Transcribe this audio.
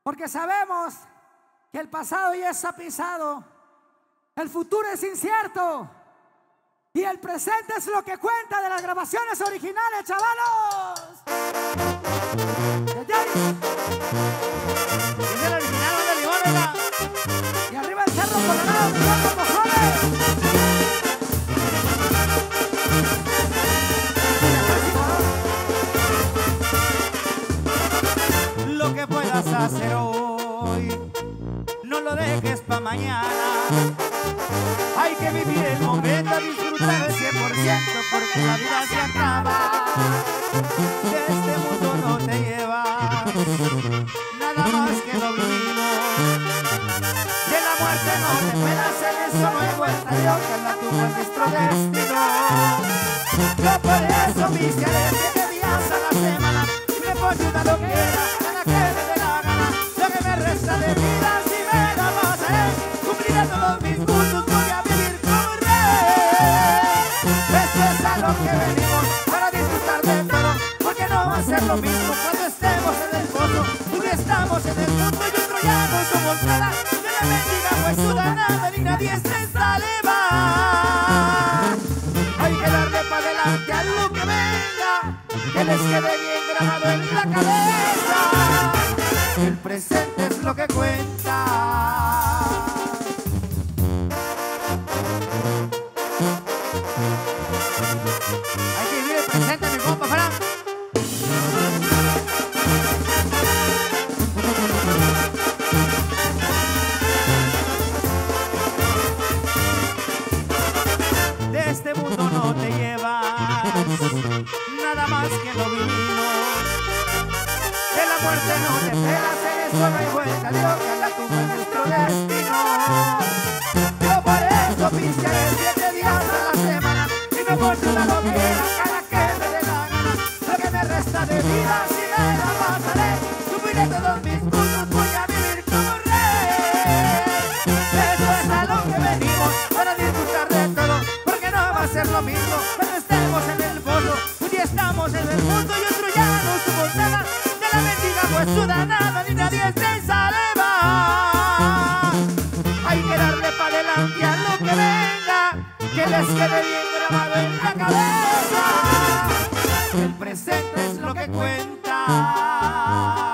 porque sabemos que el pasado ya está pisado, el futuro es incierto y el presente es lo que cuenta de las grabaciones originales, chavalos. Es el original de Limón, ¿verdad? Y arriba el Cerro Colorado, mi loco, cojones. Lo que puedas hacer hoy, no lo dejes pa' mañana. Hay que vivir el momento, disfrutar al 100%, porque la vida se acaba. De este mundo no te llevas nada más que lo vivido. De la muerte no te puedas, en eso no hay vuelta de hoja, la tumba es nuestro destino. Yo por eso viciaré 7 días a la semana y me puedo ayudar lo que era, gana que me dé la gana. Lo que me resta de vida, si me la pasaré, cumpliré todos mis gustos, voy a vivir como rey. Esto es a lo que venimos, para disfrutar de todo, porque no va a ser lo mismo cuando estemos en el pozo. Tú y estamos en el mundo y otro ya no somos nada. De la mendiga pues suda nada, ni nadie se salva. Hay que darle para adelante a lo que venga, que les quede bien grabado en la cabeza. El presente es lo que cuenta. Hay que vivir el presente, mi compa, Fran. De este mundo no te llevas nada más que lo vivido. De la muerte no te esperas, en eso no hay vuelta de hoja, la tumba es nuestro destino. Yo por eso pistearé 7 días a la semana y me voy a lo que era, cada que me dé la gana. Lo que me resta de vida, si me la pasaré, cumpliré todos mis gustos, voy a vivir como rey. Eso es a lo que venimos, para disfrutar de todo, porque no va a ser lo mismo cuando estemos en el fondo. Un día estamos en el mundo y otro ya no somos nada. De la mendiga pues suda nada, ni nadie se salva. Hay que darle para adelante a lo que venga, que les quede bien grabado en la cabeza. El presente es lo que cuenta.